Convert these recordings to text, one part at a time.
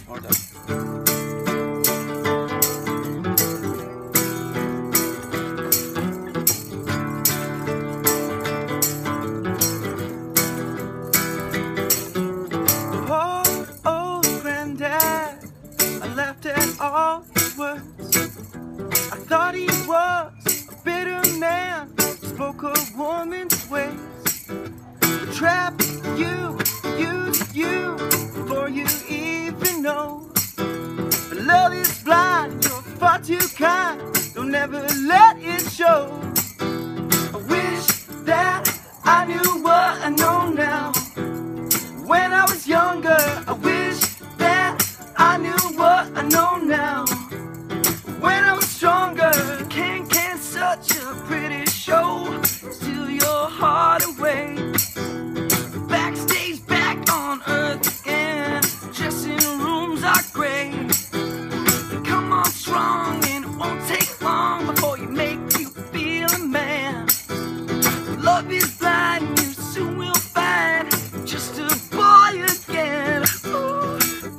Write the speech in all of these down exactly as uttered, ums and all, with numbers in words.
More time. All his words, I thought he was a bitter man, spoke a woman's ways, trapped you, used you, before you even know. But love is blind, you're far too kind, don't ever let it show. I wish that I knew what I know now. When I was younger, I wish that I knew what I know now. When I was stronger, can can such a pretty show steal your heart away. Backstage, back on earth again, dressing rooms are gray. Come on strong and it won't take long before you make you feel a man. Love is blind, you soon will find just a boy again. Ooh.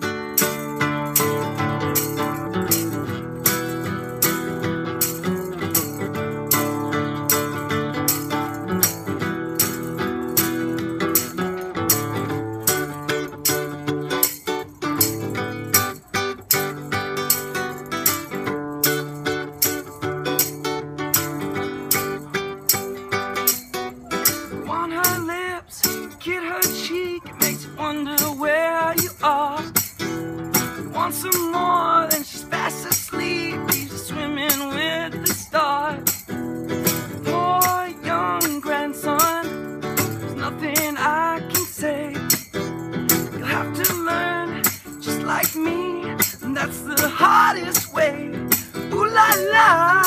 Get her cheek, it makes you wonder where you are. You want some more, then she's fast asleep, leaves you swimming with the stars. Poor young grandson, there's nothing I can say. You'll have to learn just like me, and that's the hardest way. Ooh la la,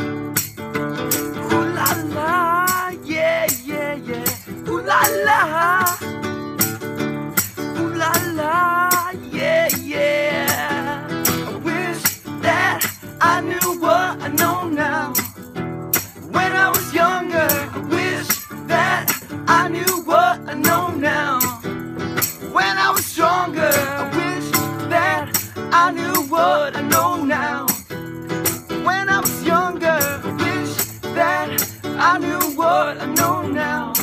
ooh la la, yeah, yeah, yeah. Ooh la la, ooh la la, yeah, yeah. I wish that I knew what I know now. When I was younger, I wish that I knew what I know now. When I was stronger, I wish that I knew what I know now. When I was younger, I wish that I knew what I know now.